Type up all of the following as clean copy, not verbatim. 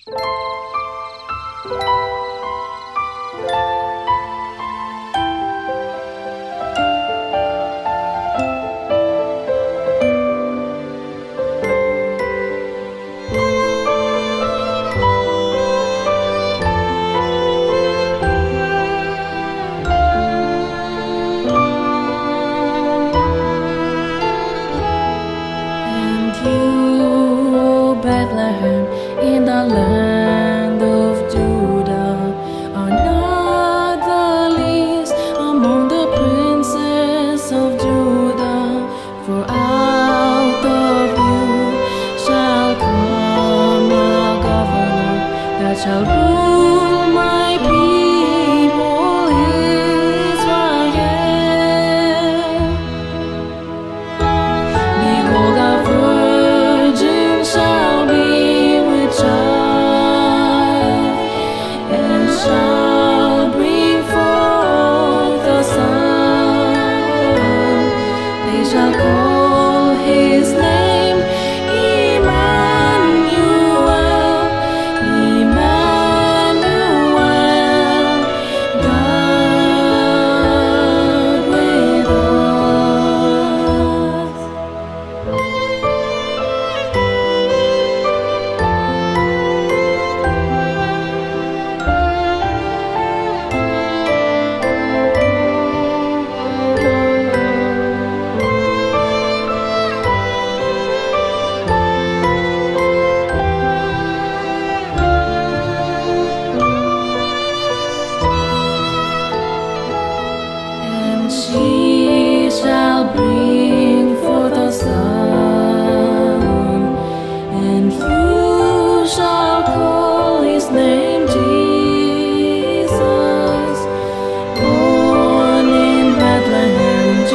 Bethlehem in the land of Judah are not the least among the princes of Judah, for out of you shall come a governor that shall rule my people Israel. Behold, a virgin shall be with child, and shall bring forth a son. They shall call his name Emmanuel, Emmanuel, God with us. And she shall bring forth a son, and you shall call his name Jesus, born in Bethlehem,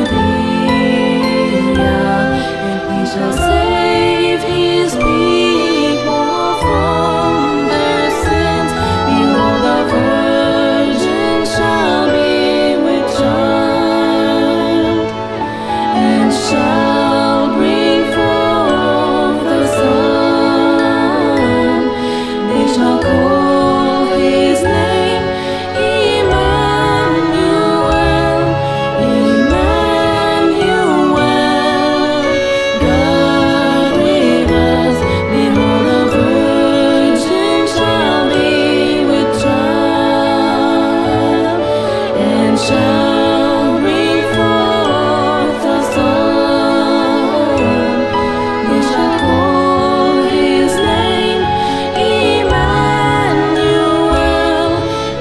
Judea, and he shall save his people from their sins. Behold, the virgin shall be with child, and shall bring forth a son. They shall call his name Emmanuel, Emmanuel, God with us. Behold, a virgin shall be with child, and shall bring forth a son. They shall call his name Emmanuel,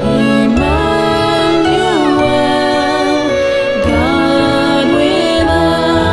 Emmanuel, God with us.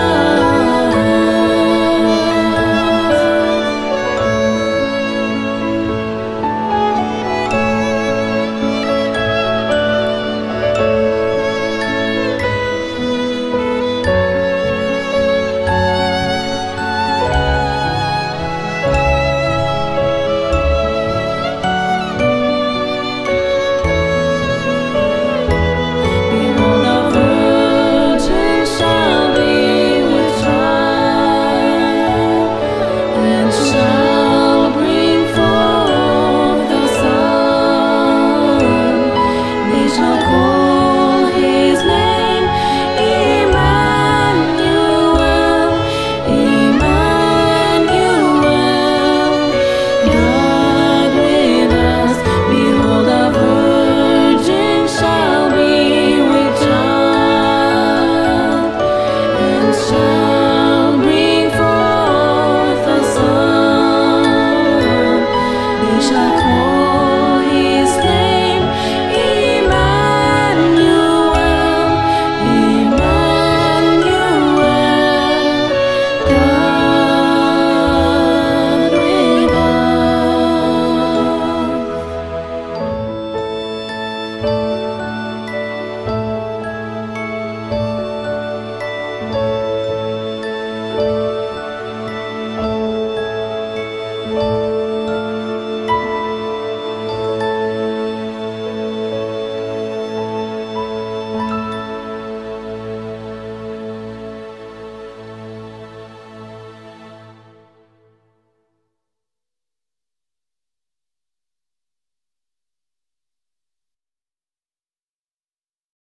Behold, the virgin shall be with child, and shall bring forth a son. They shall call his name Emmanuel, Emmanuel, God with us. Behold, a virgin shall be with child, and shall bring forth a son. They shall call his name Emmanuel, Emmanuel, God with us.